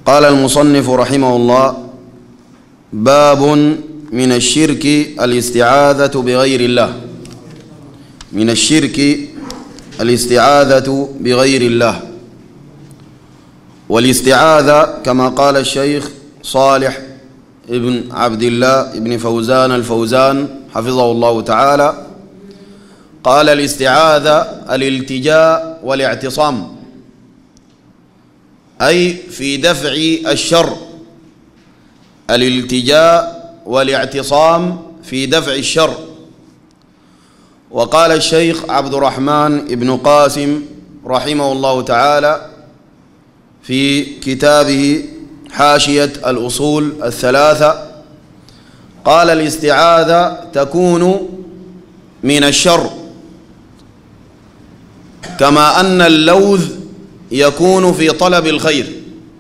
قال المصنف رحمه الله: باب من الشرك الاستعاذة بغير الله. من الشرك الاستعاذة بغير الله. والاستعاذة كما قال الشيخ صالح ابن عبد الله ابن فوزان الفوزان حفظه الله تعالى، قال: الاستعاذة الالتجاء والاعتصام، أي في دفع الشر. الالتجاء والاعتصام في دفع الشر. وقال الشيخ عبد الرحمن بن قاسم رحمه الله تعالى في كتابه حاشية الأصول الثلاثة، قال: الاستعاذة تكون من الشر، كما أن اللوذ يكون في طلب الخير.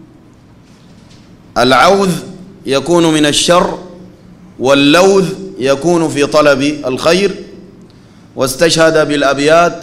العوذ يكون من الشر، واللوذ يكون في طلب الخير. واستشهد بالأبيات: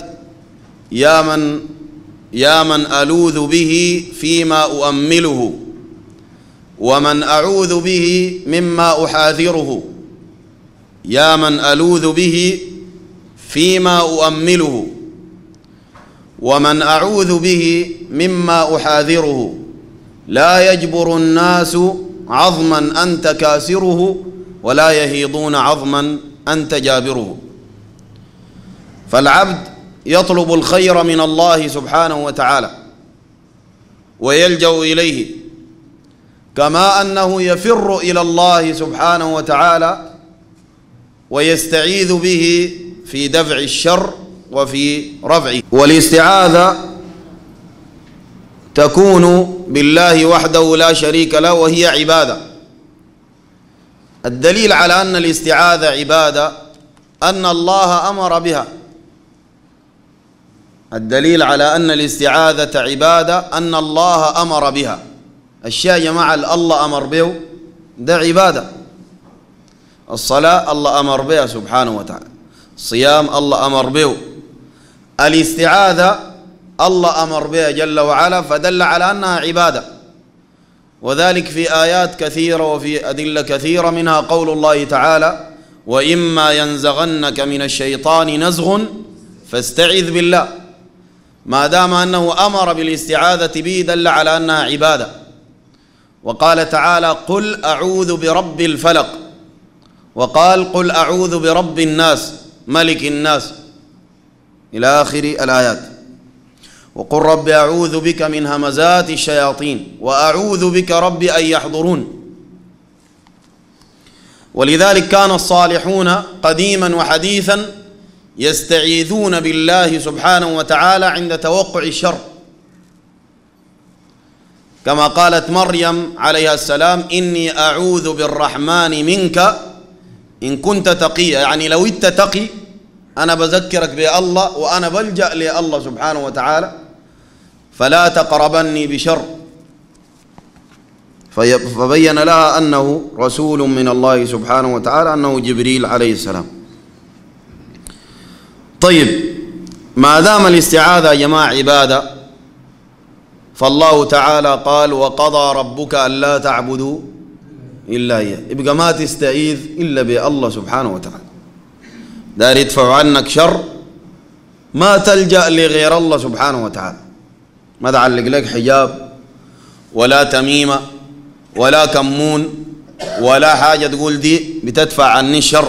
يا من ألوذ به فيما أؤمله، ومن أعوذ به مما أحاذره. يا من ألوذ به فيما أؤمله، ومن أعوذ به مما أحاذره. لا يجبر الناس عظما أنت كاسره، ولا يهيضون عظما أنت جابره. فالعبد يطلب الخير من الله سبحانه وتعالى ويلجأ إليه، كما أنه يفر إلى الله سبحانه وتعالى ويستعيذ به في دفع الشر وفي رفعه. والاستعاذة تكون بالله وحده لا شريك له، وهي عبادة. الدليل على أن الاستعاذة عبادة أن الله أمر بها. الدليل على أن الاستعاذة عبادة أن الله أمر بها. الشيء يا جماعة الله أمر به ده عبادة. الصلاة الله أمر بها سبحانه وتعالى، الصيام الله أمر به، الاستعاذة الله أمر بها جل وعلا، فدل على أنها عبادة. وذلك في آيات كثيرة وفي أدلة كثيرة، منها قول الله تعالى: وإما ينزغنك من الشيطان نزغ فاستعذ بالله. ما دام أنه أمر بالاستعاذة به دل على أنها عبادة. وقال تعالى: قل أعوذ برب الفلق، وقال: قل أعوذ برب الناس ملك الناس، إلى آخر الآيات. وقل رب أعوذ بك من همزات الشياطين، وأعوذ بك رب أن يحضرون. ولذلك كان الصالحون قديما وحديثا يستعيذون بالله سبحانه وتعالى عند توقع الشر، كما قالت مريم عليها السلام: إني أعوذ بالرحمن منك إن كنت تقيا. يعني لو أنت تقي أنا بذكرك بالله وأنا بلجأ لله سبحانه وتعالى، فلا تقربني بشر. فبين لها أنه رسول من الله سبحانه وتعالى، أنه جبريل عليه السلام. طيب، ما دام الاستعاذة يا جماعة عبادة، فالله تعالى قال: وقضى ربك ألا تعبدوا إلا إياه. يبقى ما تستعيذ إلا بالله سبحانه وتعالى. دار يدفع عنك شر، ما تلجأ لغير الله سبحانه وتعالى. ما تعلق لك حجاب ولا تميمة ولا كمون ولا حاجة تقول دي بتدفع عني الشر،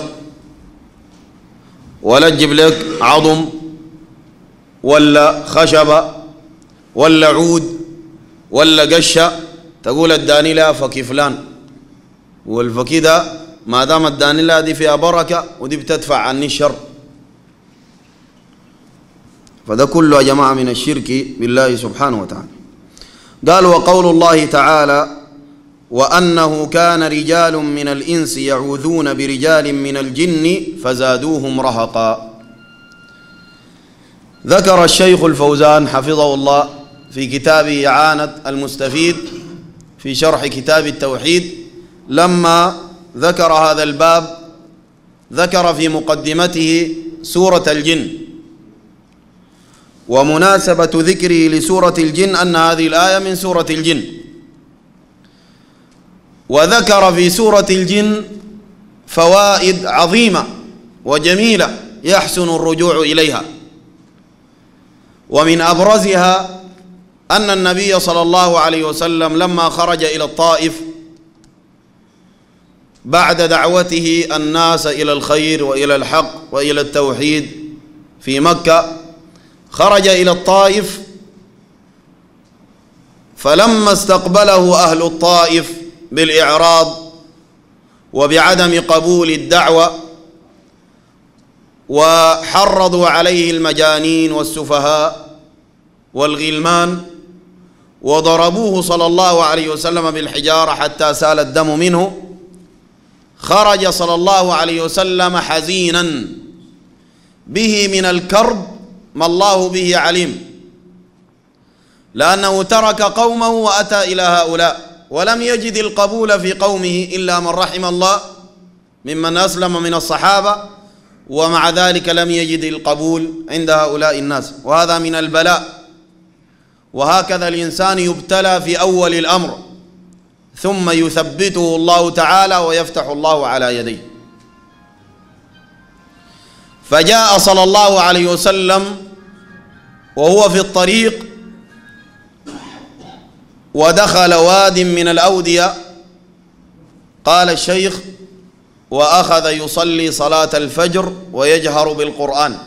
ولا تجيب لك عظم ولا خشبة ولا عود ولا قشة تقول اداني لها فكي فلان، والفكي ده ما دام اداني لها دي فيها بركة ودي بتدفع عني الشر. فده كله يا جماعة من الشرك بالله سبحانه وتعالى. قال: وقول الله تعالى: وأنه كان رجال من الإنس يعوذون برجال من الجن فزادوهم رهقا. ذكر الشيخ الفوزان حفظه الله في كتابه إعانة المستفيد في شرح كتاب التوحيد، لما ذكر هذا الباب ذكر في مقدمته سورة الجن، ومناسبة ذكره لسورة الجن أن هذه الآية من سورة الجن، وذكر في سورة الجن فوائد عظيمة وجميلة يحسن الرجوع إليها، ومن أبرزها أن النبي صلى الله عليه وسلم لما خرج إلى الطائف بعد دعوته الناس إلى الخير وإلى الحق وإلى التوحيد في مكة، خرج إلى الطائف، فلما استقبله أهل الطائف بالإعراض وبعدم قبول الدعوة وحرضوا عليه المجانين والسفهاء والغلمان وضربوه صلى الله عليه وسلم بالحجارة حتى سال الدم منه، خرج صلى الله عليه وسلم حزينا به من الكرب ما الله به عليم، لأنه ترك قومه وأتى إلى هؤلاء ولم يجد القبول في قومه إلا من رحم الله ممن أسلم من الصحابة، ومع ذلك لم يجد القبول عند هؤلاء الناس، وهذا من البلاء. وهكذا الإنسان يبتلى في أول الأمر ثم يثبته الله تعالى ويفتح الله على يديه. فجاء صلى الله عليه وسلم وهو في الطريق ودخل واد من الأودية، قال الشيخ: وأخذ يصلي صلاة الفجر ويجهر بالقرآن،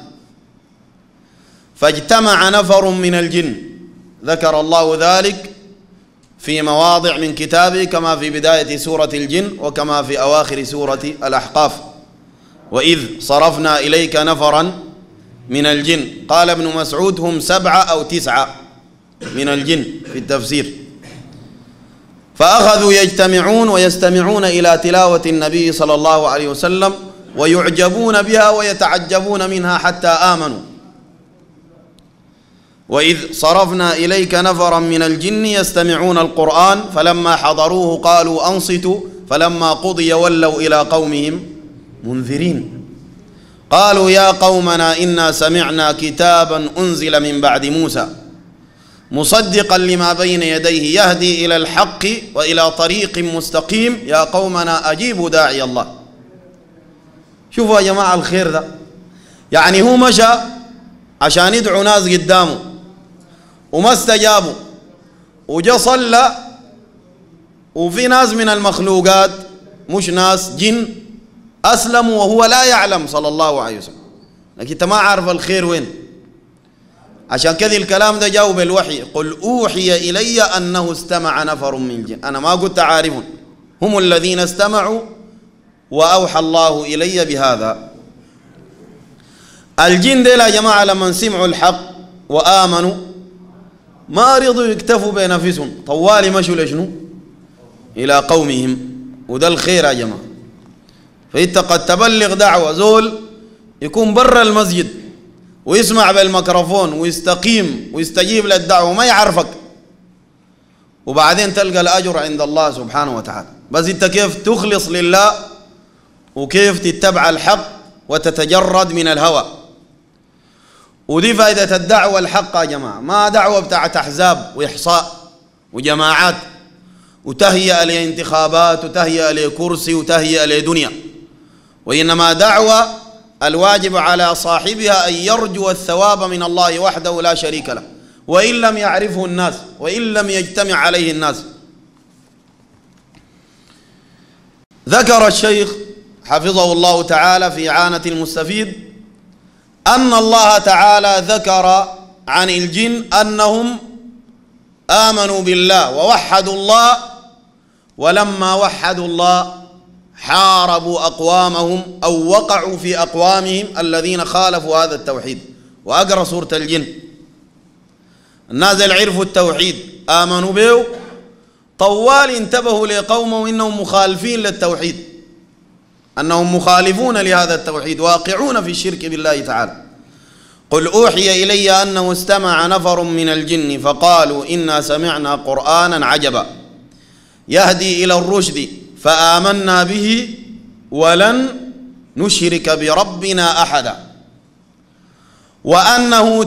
فاجتمع نفر من الجن، ذكر الله ذلك في مواضع من كتابه كما في بداية سورة الجن وكما في أواخر سورة الأحقاف: وإذ صرفنا إليك نفرا من الجن. قال ابن مسعود: هم 7 أو 9 من الجن في التفسير. فأخذوا يجتمعون ويستمعون إلى تلاوة النبي صلى الله عليه وسلم ويعجبون بها ويتعجبون منها حتى آمنوا. وإذ صرفنا إليك نفرا من الجن يستمعون القرآن فلما حضروه قالوا أنصتوا فلما قضي ولوا إلى قومهم منذرين. قالوا يا قومنا إنا سمعنا كتابا أنزل من بعد موسى مصدقا لما بين يديه يهدي إلى الحق وإلى طريق مستقيم يا قومنا أجيبوا داعي الله. شوفوا يا جماعة الخير ده، يعني هو مشى عشان يدعو ناس قدامه وما استجابوا، وجا صلى، وفي ناس من المخلوقات مش ناس جن أسلموا وهو لا يعلم صلى الله عليه وسلم، لكن انت ما عارف الخير وين. عشان كذا الكلام ده جاء بالوحي: قل أوحي إلي أنه استمع نفر من الجن. أنا ما قلت عارفون، هم الذين استمعوا وأوحى الله إلي بهذا. الجن ديل يا جماعة لما سمعوا الحق وآمنوا ما رضوا يكتفوا بنفسهم، طوالي مشوا لشنو؟ إلى قومهم. وده الخير يا جماعة. فإنت قد تبلغ دعوة زول يكون برا المسجد ويسمع بالميكروفون ويستقيم ويستجيب للدعوة وما يعرفك، وبعدين تلقى الأجر عند الله سبحانه وتعالى. بس أنت كيف تخلص لله وكيف تتبع الحق وتتجرد من الهوى. ودي فائدة الدعوة الحق يا جماعة، ما دعوة بتاعت أحزاب وإحصاء وجماعات وتهيئة لانتخابات وتهيئة لكرسي وتهيئة لدنيا، وإنما دعوة الواجب على صاحبها أن يرجو الثواب من الله وحده لا شريك له، وإن لم يعرفه الناس وإن لم يجتمع عليه الناس. ذكر الشيخ حفظه الله تعالى في إعانة المستفيد أن الله تعالى ذكر عن الجن أنهم آمنوا بالله ووحدوا الله، ولما وحدوا الله حاربوا أقوامهم أو وقعوا في أقوامهم الذين خالفوا هذا التوحيد. وأقرأ سورة الجن، الناس اللي عرفوا التوحيد آمنوا به طوال انتبهوا لقومهم إنهم مخالفين للتوحيد، أنهم مخالفون لهذا التوحيد واقعون في الشرك بالله تعالى. قل أوحي إلي أنه استمع نفر من الجن فقالوا إنا سمعنا قرآنا عجبا يهدي إلى الرشد فآمنا به ولن نشرك بربنا أحدا وأنه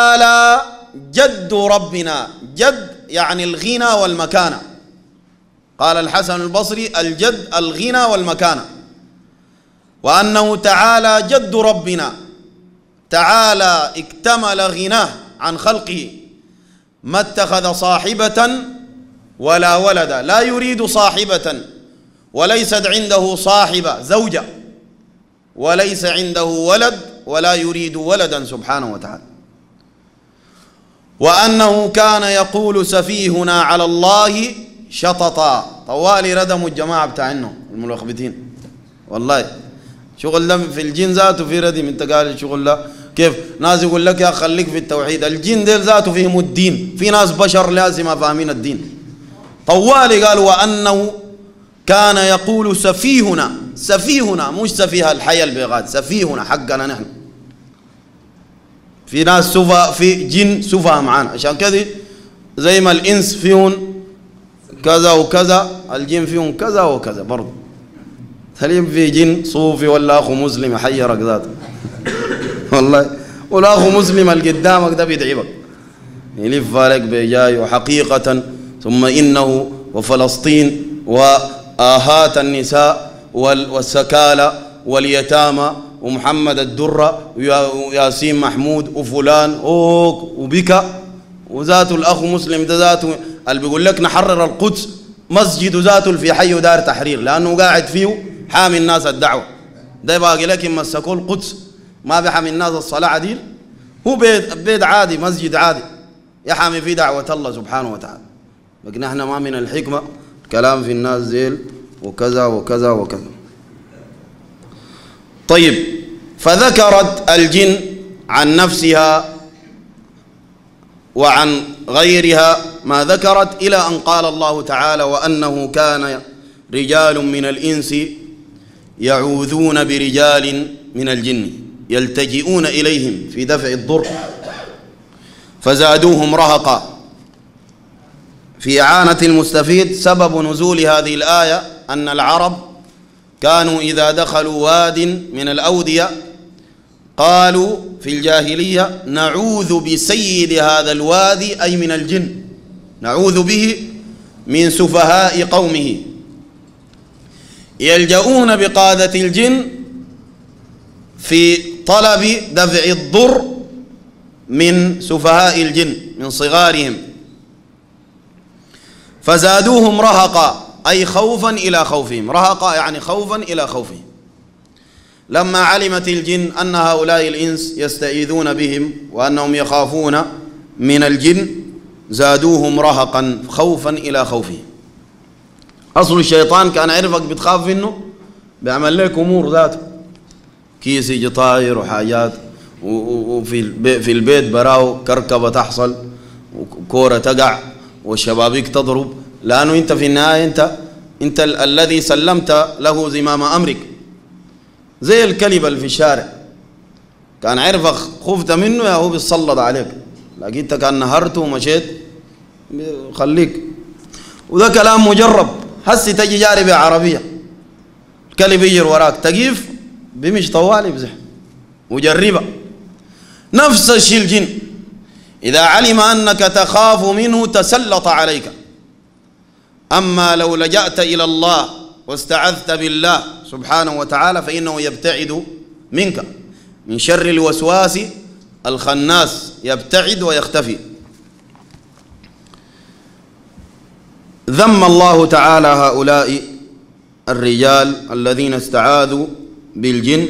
تعالى جد ربنا، جد يعني الغنى والمكانة، قال الحسن البصري: الجد الغنى والمكانة، وأنه تعالى جد ربنا، تعالى اكتمل غناه عن خلقه، ما اتخذ صاحبة ولا ولدا، لا يريد صاحبة، وليست عنده صاحبة زوجة، وليس عنده ولد ولا يريد ولدا سبحانه وتعالى. وأنه كان يقول سفيهنا على الله شططا. طوالي ردموا الجماعة بتاعنا الملخبطين، والله شغل ده في الجن ذاته في ردم. انت قال الشغل ده كيف؟ ناس يقول لك يا خليك في التوحيد، الجن ديل ذاته فيهم الدين، في ناس بشر لازم فاهمين الدين. طوالي قالوا وأنه كان يقول سفيهنا، سفيهنا مش سفيه الحي البيغاد، سفيهنا حقنا نحن. في ناس سفا، في جن سفا معانا، عشان كذا زي ما الإنس فيهم كذا وكذا، الجن فيهم كذا وكذا برضه. سليم في جن صوفي ولا أخو مسلم يحيرك ذاته والله، ولا أخو مسلم اللي قدامك ده بيدعبك، يلف عليك بجاي وحقيقة ثم إنه وفلسطين وآهات النساء والسكالى واليتامى ومحمد الدرة وياسين محمود وفلان وبك وذاته الأخ مسلم ده ذاته اللي بيقول لك نحرر القدس، مسجد ذاته في حي دار تحرير، لأنه قاعد فيه حامي الناس الدعوة. ده باقي لك مسكوا القدس ما بيحامي الناس الصلاة عديل، هو بيت عادي، مسجد عادي يحامي فيه دعوة الله سبحانه وتعالى. لكن احنا ما من الحكمة كلام في الناس زيل وكذا وكذا وكذا. طيب، فذكرت الجن عن نفسها وعن غيرها ما ذكرت، إلى أن قال الله تعالى: وأنه كان رجال من الإنس يعوذون برجال من الجن يلتجئون إليهم في دفع الضر فزادوهم رهقا. في إعانة المستفيد سبب نزول هذه الآية أن العرب كانوا إذا دخلوا واد من الأودية قالوا في الجاهلية: نعوذ بسيد هذا الوادي، أي من الجن، نعوذ به من سفهاء قومه. يلجؤون بقادة الجن في طلب دفع الضر من سفهاء الجن من صغارهم. فزادوهم رهقا، أي خوفا إلى خوفهم، رهقا يعني خوفا إلى خوفهم. لما علمت الجن أن هؤلاء الإنس يستعيذون بهم وأنهم يخافون من الجن زادوهم رهقا، خوفا إلى خوفهم. أصل الشيطان كان عرفك بتخاف منه بيعمل لك أمور ذاته، كيس يجي طاير وحاجات، وفي البيت براو كركبة تحصل وكورة تقع والشبابيك تضرب، لأنه أنت في النهاية أنت الذي سلمت له زمام أمرك. زي الكلب اللي في الشارع كان عرفك خفت منه يا هو بيتصلد عليك، لكن أنت كان نهرته ومشيت خليك. وده كلام مجرب، هسي تجي جاري بعربية الكلب يجر وراك تقيف بمش طوالي بزح وجربها. نفس الشيء الجن إذا علم أنك تخاف منه تسلط عليك. أما لو لجأت إلى الله واستعذت بالله سبحانه وتعالى فإنه يبتعد منك من شر الوسواس الخناس، يبتعد ويختفي. ذم الله تعالى هؤلاء الرجال الذين استعاذوا بالجن،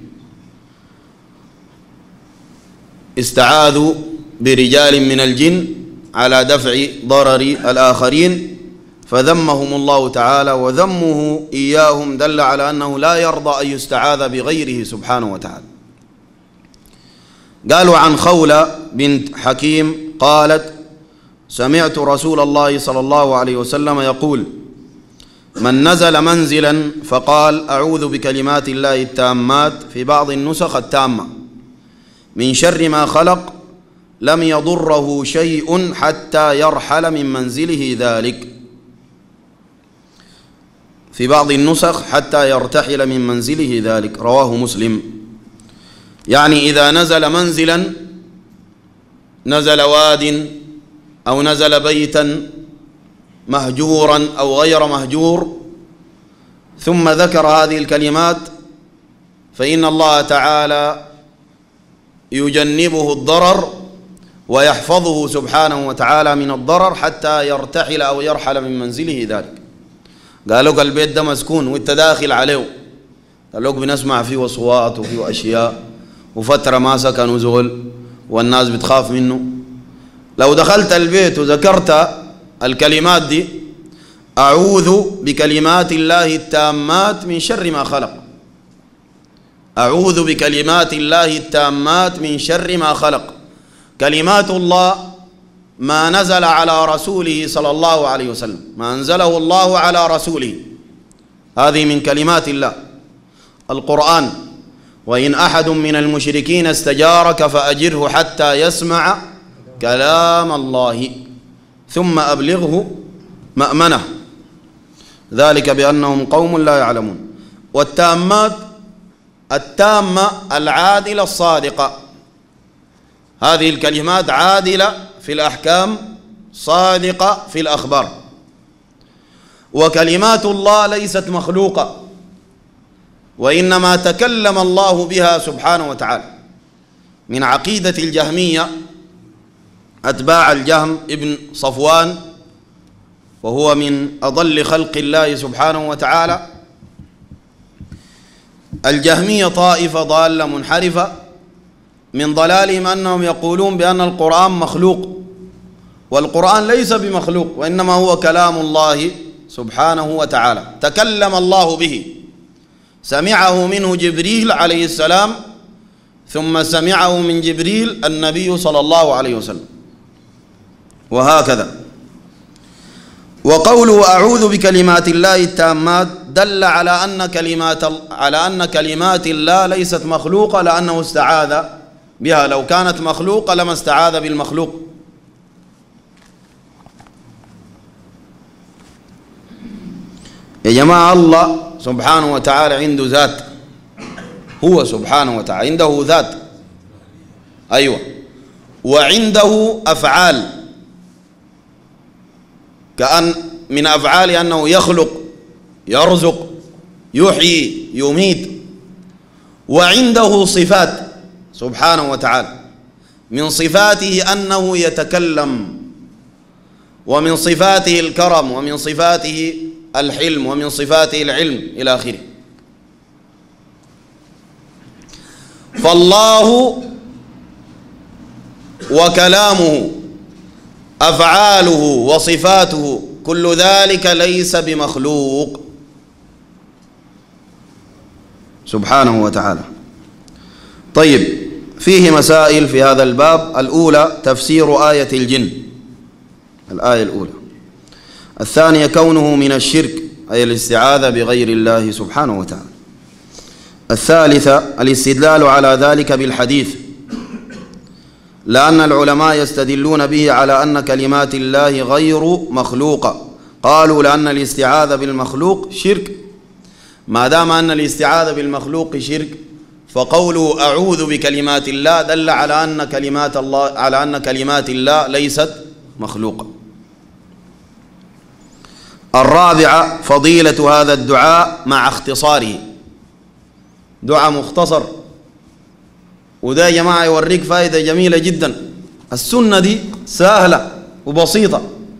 استعاذوا برجال من الجن على دفع ضرر الآخرين، فذمهم الله تعالى، وذمه إياهم دل على أنه لا يرضى أن يستعاذ بغيره سبحانه وتعالى. قالوا عن خولة بنت حكيم قالت: سمعت رسول الله صلى الله عليه وسلم يقول: من نزل منزلا فقال أعوذ بكلمات الله التامات، في بعض النسخ التامة، من شر ما خلق، لم يضره شيء حتى يرحل من منزله ذلك. في بعض النسخ حتى يرتحل من منزله ذلك، رواه مسلم. يعني إذا نزل منزلا، نزل واد أو نزل بيتا مهجورا أو غير مهجور ثم ذكر هذه الكلمات، فإن الله تعالى يجنبه الضرر ويحفظه سبحانه وتعالى من الضرر حتى يرتحل أو يرحل من منزله ذلك. قالوا لك البيت ده مسكون وانت داخل عليه، قالوا لك بنسمع فيه أصوات وفيه أشياء وفترة ما سكنوا زغل والناس بتخاف منه. لو دخلت البيت وذكرت الكلمات دي، أعوذ بكلمات الله التامات من شر ما خلق، أعوذ بكلمات الله التامات من شر ما خلق. كلمات الله ما نزل على رسوله صلى الله عليه وسلم، ما أنزله الله على رسوله، هذه من كلمات الله. القرآن: وإن أحد من المشركين استجارك فأجره حتى يسمع كلام الله ثم أبلغه مأمنه، ذلك بأنهم قوم لا يعلمون. والتامات: التامة العادلة الصادقة، هذه الكلمات عادلة في الأحكام صادقة في الأخبار. وكلمات الله ليست مخلوقة، وإنما تكلم الله بها سبحانه وتعالى. من عقيدة الجهمية أتباع الجهم ابن صفوان، وهو من أضل خلق الله سبحانه وتعالى. الجهمية طائفة ضالة منحرفة، من ضلالهم أنهم يقولون بأن القرآن مخلوق، والقرآن ليس بمخلوق، وإنما هو كلام الله سبحانه وتعالى، تكلم الله به، سمعه منه جبريل عليه السلام، ثم سمعه من جبريل النبي صلى الله عليه وسلم، وهكذا. وقوله أعوذ بكلمات الله التامات دل على أن كلمات الله ليست مخلوقة، لأنه استعاذ بها. لو كانت مخلوقة لما استعاذ بالمخلوق. يا جماعة، الله سبحانه وتعالى عنده ذات، هو سبحانه وتعالى عنده ذات، أيوة، وعنده أفعال، كأن من أفعاله أنه يخلق، يرزق، يحيي، يميت. وعنده صفات سبحانه وتعالى، من صفاته أنه يتكلم، ومن صفاته الكرم، ومن صفاته الحلم، ومن صفاته العلم إلى آخره. فالله وكلامه، أفعاله وصفاته، كل ذلك ليس بمخلوق سبحانه وتعالى. طيب، فيه مسائل في هذا الباب. الأولى تفسير آية الجن، الآية الأولى. الثانية كونه من الشرك، أي الاستعاذة بغير الله سبحانه وتعالى. الثالثة الاستدلال على ذلك بالحديث، لأن العلماء يستدلون به على أن كلمات الله غير مخلوقة. قالوا لأن الاستعاذة بالمخلوق شرك، ما دام أن الاستعاذة بالمخلوق شرك، فقوله أعوذ بكلمات الله دل على أن كلمات الله ليست مخلوقة. الرابعة فضيلة هذا الدعاء مع اختصاره، دعاء مختصر. وده يا جماعة يوريك فائدة جميلة جدا. السنة دي سهلة وبسيطة،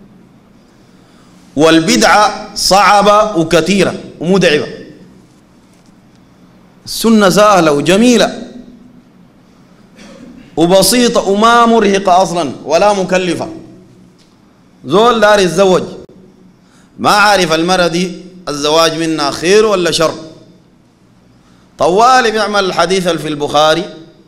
والبدعة صعبة وكثيرة ومتعبة. السنة سهلة وجميلة وبسيطة وما مرهقة أصلا ولا مكلفة. زول دار يتزوج ما عارف المرة دي الزواج منها خير ولا شر، طوالي بيعمل الحديث في البخاري،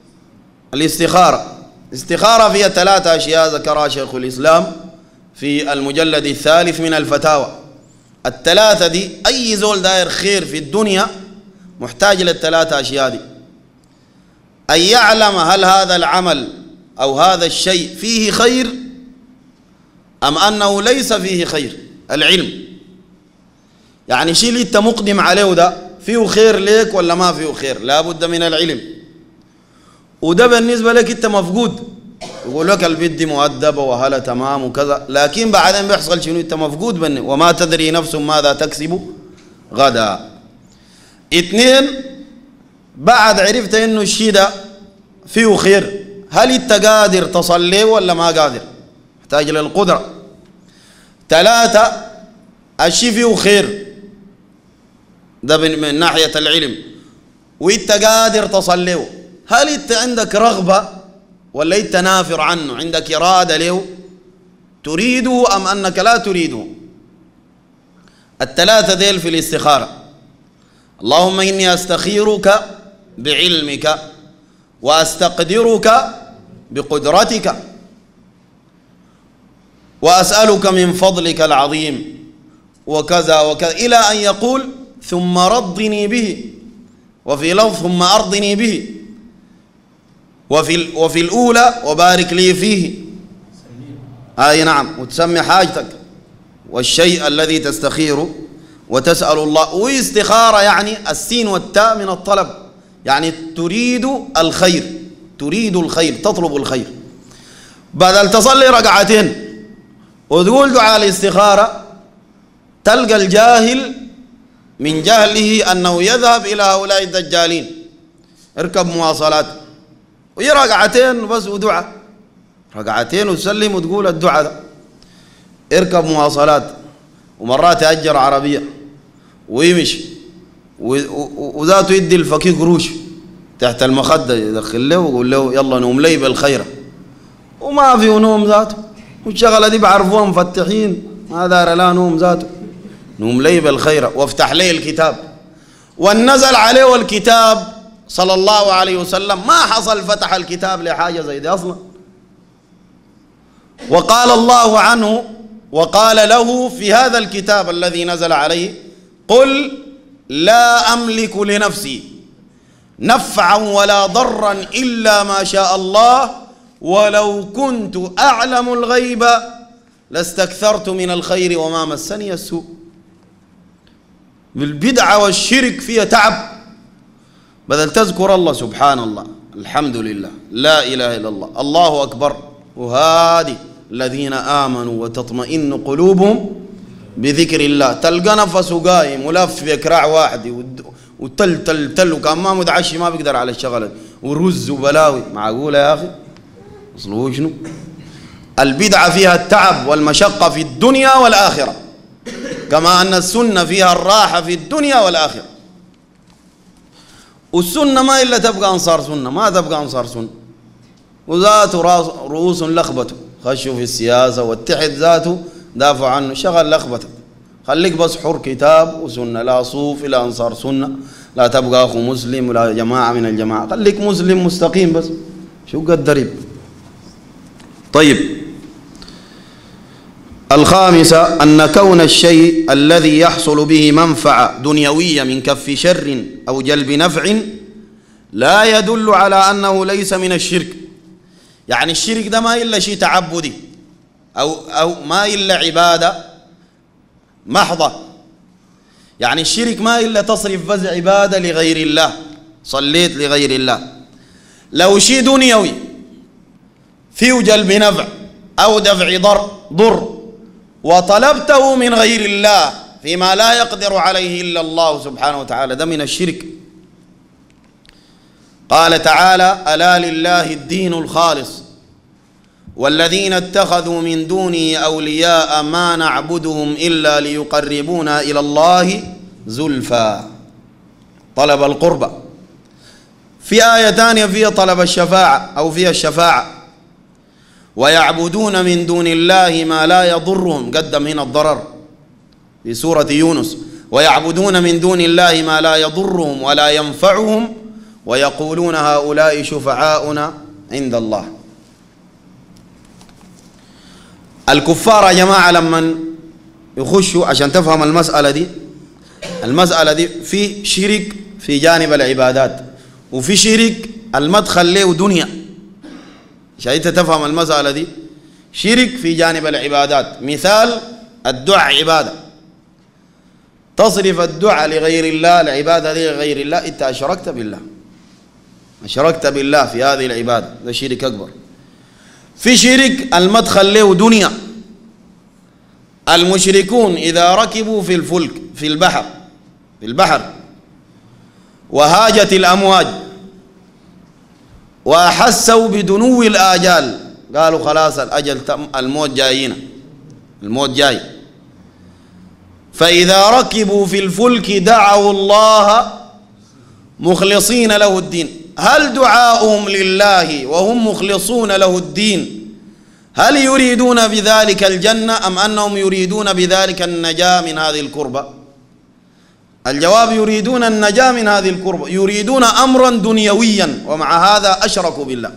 الاستخارة فيها 3 أشياء ذكرها شيخ الإسلام في المجلد الثالث من الفتاوى. ال3 دي أي زول داير خير في الدنيا محتاج لل3 أشياء دي: أن يعلم هل هذا العمل أو هذا الشيء فيه خير أم أنه ليس فيه خير. العلم يعني شيء اللي أنت مقدم عليه ده فيه خير ليك ولا ما فيه خير، لا بد من العلم. وده بالنسبة لك أنت مفقود، يقول لك البنت مؤدبة وهلا تمام وكذا، لكن بعدين بيحصل شنو؟ أنت مفقود بني، وما تدري نفس ماذا تكسب غدا. اثنين، بعد عرفت إنه الشيء ده فيه خير، هل أنت قادر تصلي ولا ما قادر؟ محتاج للقدرة. ثلاثة، الشيء فيه خير ده من ناحية العلم، وانت قادر تصليه، هل انت عندك رغبة ولا انت نافر عنه؟ عندك إرادة له تريده أم أنك لا تريده؟ الثلاثة ديل في الاستخارة. اللهم إني أستخيرك بعلمك وأستقدرك بقدرتك وأسألك من فضلك العظيم وكذا وكذا، إلى أن يقول ثم رضني به، وفي لفظ ثم أرضني به، وفي الأولى وبارك لي فيه. أي نعم، وتسمي حاجتك والشيء الذي تستخيره وتسأل الله. واستخارة يعني السين والتاء من الطلب، يعني تريد الخير، تريد الخير، تطلب الخير. بدل تصلي ركعتين وتقول دعاء الاستخارة، تلقى الجاهل من جهله أنه يذهب إلى هؤلاء الدجالين، اركب مواصلات ركعتين بس ودعاء، ركعتين وتسلم وتقول الدعاء ده، اركب مواصلات ومرات يأجر عربية ويمشي وذاته يدي الفقير قروش تحت المخدة، يدخل له ويقول له يلا نوم لي بالخيرة، وما في نوم ذاته، والشغلة دي بعرفوها مفتحين، ما دار لا نوم ذاته، نوم لي بالخيرة وافتح لي الكتاب. ونزل عليه الكتاب صلى الله عليه وسلم، ما حصل فتح الكتاب لحاجة زي دي أصلا. وقال الله عنه وقال له في هذا الكتاب الذي نزل عليه: قل لا أملك لنفسي نفعا ولا ضرا إلا ما شاء الله ولو كنت أعلم الغيب لاستكثرت من الخير وما مسني السوء. بالبدعة والشرك فيها تعب، بدل تذكر الله سبحان الله الحمد لله لا إله إلا الله الله أكبر، وهادي الذين آمنوا وتطمئن قلوبهم بذكر الله، تلقى نفسه قايم ولف بكراع واحد وتل تل تل، وكان ما متعشي ما بيقدر على الشغلة، ورز وبلاوي. معقولة يا أخي؟ أصله شنو؟ البدعة فيها التعب والمشقة في الدنيا والآخرة، كما أن السنة فيها الراحة في الدنيا والآخرة. والسنة ما إلا تبقى أنصار سنة، ما تبقى أنصار سنة، وذاته رؤوس لخبته، خشوا في السياسة واتحد ذاته دافع عنه، شغل لخبتك. خليك بس حر كتاب وسنة، لا صوف لا أنصار سنة، لا تبقى أخو مسلم ولا جماعة من الجماعة، خليك مسلم مستقيم بس. شو قد دريب. طيب، الخامسة أن كون الشيء الذي يحصل به منفعة دنيوية من كف شر أو جلب نفع لا يدل على أنه ليس من الشرك. يعني الشرك ده ما إلا شيء تعبدي أو ما إلا عبادة محضة. يعني الشرك ما إلا تصرف بس عبادة لغير الله، صليت لغير الله. لو شيء دنيوي فيه جلب نفع أو دفع ضر وطلبته من غير الله فيما لا يقدر عليه إلا الله سبحانه وتعالى، ده من الشرك. قال تعالى: ألا لله الدين الخالص والذين اتخذوا من دونه أولياء ما نعبدهم إلا ليقربونا إلى الله زلفى، طلب القربة. في آية ثانية فيها طلب الشفاعة أو فيها الشفاعة: ويعبدون من دون الله ما لا يضرهم، قدم هنا الضرر في سورة يونس، ويعبدون من دون الله ما لا يضرهم ولا ينفعهم ويقولون هؤلاء شفعاؤنا عند الله. الكفار يا جماعة لما يخشوا، عشان تفهم المسألة دي في شرك في جانب العبادات، وفي شرك المدخل له دنيا. عشان انت تفهم المسألة دي، شرك في جانب العبادات، مثال الدعاء عبادة، تصرف الدعاء لغير الله، العبادة دي لغير الله، انت أشركت بالله، أشركت بالله في هذه العبادة، ده شرك أكبر. في شرك المدخل له دنيا. المشركون إذا ركبوا في الفلك في البحر وهاجت الأمواج وأحسوا بدنو الآجال قالوا خلاص الأجل تم، الموت جاينا، الموت جاي. فإذا ركبوا في الفلك دعوا الله مخلصين له الدين. هل دعاؤهم لله وهم مخلصون له الدين هل يريدون بذلك الجنة أم أنهم يريدون بذلك النجاة من هذه الكربة؟ الجواب يريدون النجاة من هذه الكربة، يريدون أمرا دنيويا، ومع هذا أشركوا بالله.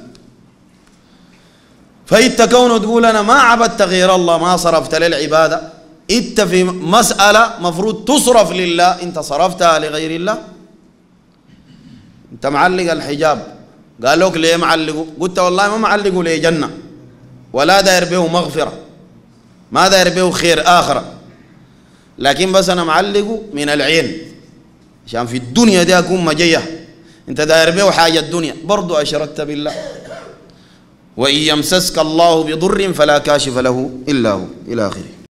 فإنت كون تقول أنا ما عبدت غير الله، ما صرفت للعبادة، إنت في مسألة مفروض تصرف لله أنت صرفتها لغير الله. أنت معلق الحجاب، قال لك ليه معلقه؟ قلت والله ما معلقه ليه جنة ولا داير به مغفرة، ما داير به خير آخرة، لكن بس أنا معلقه من العين عشان في الدنيا دي أكون مجيه. أنت داير به حاجة الدنيا، برضو أشركت بالله. وإن يمسسك الله بضر فلا كاشف له إلا هو إلى آخره.